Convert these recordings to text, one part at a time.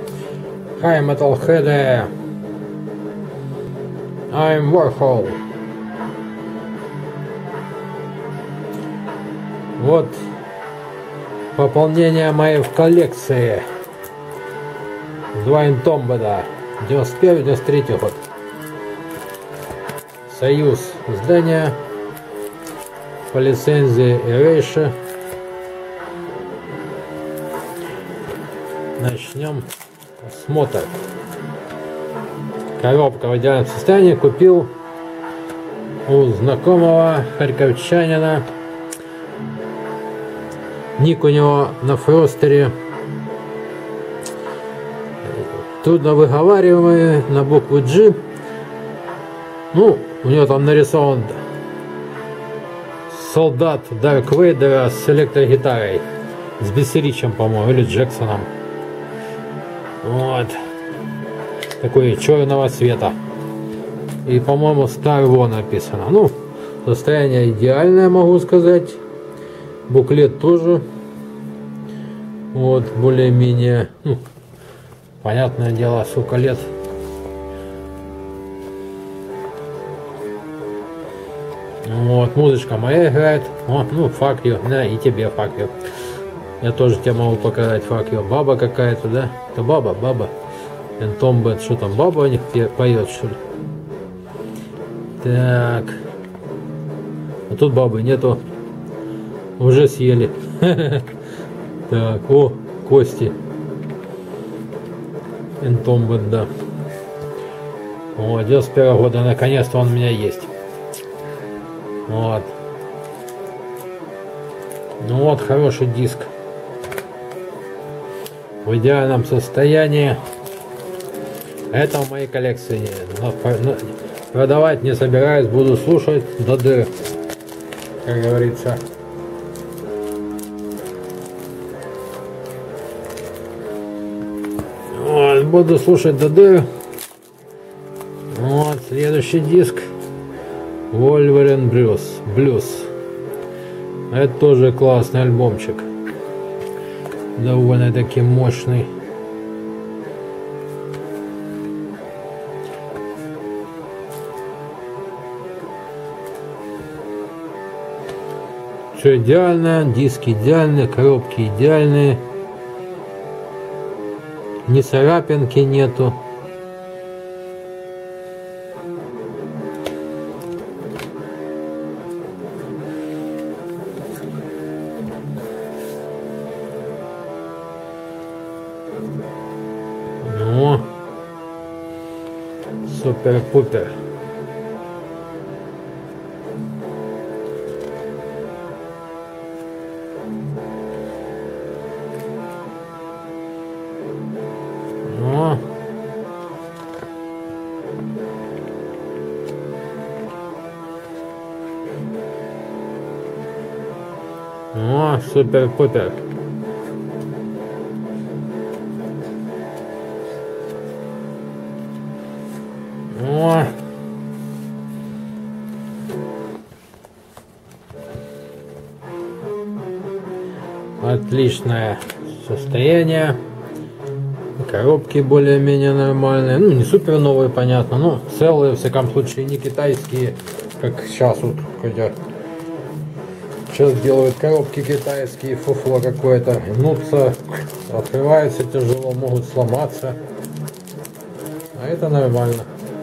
Hi Metalhead, I'm Warhol. Вот пополнение моей в коллекции. Два Интомбеда, 91-93 год. Союз издания по лицензии Erasure. Начнем осмотр. Коробка в идеальном состоянии. Купил у знакомого харьковчанина. Ник у него на фростере трудно выговариваемый, на букву G. Ну, у него там нарисован солдат Дарк Вейдера с электрогитарой, с Бессеричем, по-моему, или Джексоном. Вот. Такой черного цвета. И, по-моему, Star Wars написано. Ну, состояние идеальное, могу сказать. Буклет тоже. Вот, более-менее. Ну, понятное дело, сколько лет. Вот, музычка моя играет. Вот, ну, fuck you. Да, и тебе fuck you. Я тоже тебе могу показать fuck you. Баба какая-то, да? Это баба. Entombed, что там, баба у них поет, что ли? Так. А тут бабы нету. Уже съели. Так, о, кости. Entombed, да. Вот, 91 года, наконец-то он у меня есть. Вот. Ну вот, хороший диск. В идеальном состоянии. Это в моей коллекции. Но продавать не собираюсь, буду слушать до дыр, как говорится. Вот, буду слушать до дыр. Вот, следующий диск. Wolverine Blues. Это тоже классный альбомчик. Довольно таки мощный. Все идеально, диски идеальные, коробки идеальные. Ни царапинки нету. Ну, супер-пупер. О, супер-пупер. О. Отличное состояние. Коробки более-менее нормальные. Ну, не супер новые, понятно, но целые, в всяком случае, не китайские, как сейчас вот хотят. Сейчас делают коробки китайские, фуфло какое-то, гнутся, открываются тяжело, могут сломаться. А это нормально.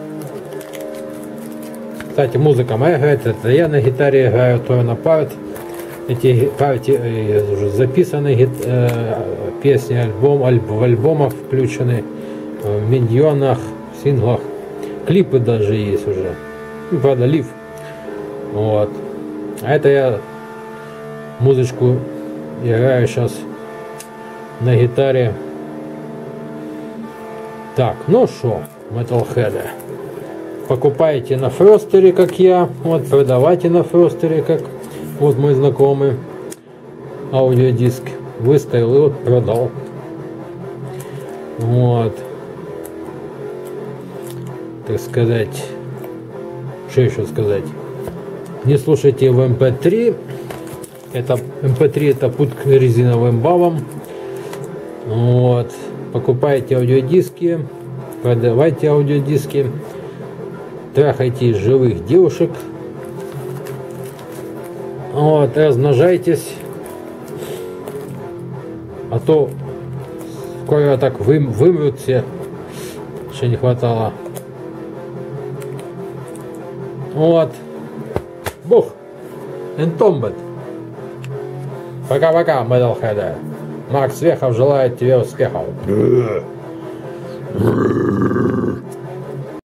Кстати, музыка моя играет, это я на гитаре играю, то на парт. Эти партии уже записаны, песни, в альбомах включены, в миньонах, в синглах. Клипы даже есть уже. Ну, правда, лив. Вот. А это я музычку играю сейчас на гитаре. Так, ну что, Metalhead. Покупайте на фростере, как я. Вот, продавайте на фростере, как вот мой знакомый. Аудиодиск выставил и вот продал. Вот. Так сказать. Что еще сказать? Не слушайте в MP3. Это MP3 это путь к резиновым бабам. Вот. Покупайте аудиодиски, продавайте аудиодиски, трахайте живых девушек. Вот, размножайтесь. А то скоро так вымрут все. Еще не хватало. Вот. Бух. Entombed. Пока-пока, Metalhead. Макс Вехов желает тебе успехов.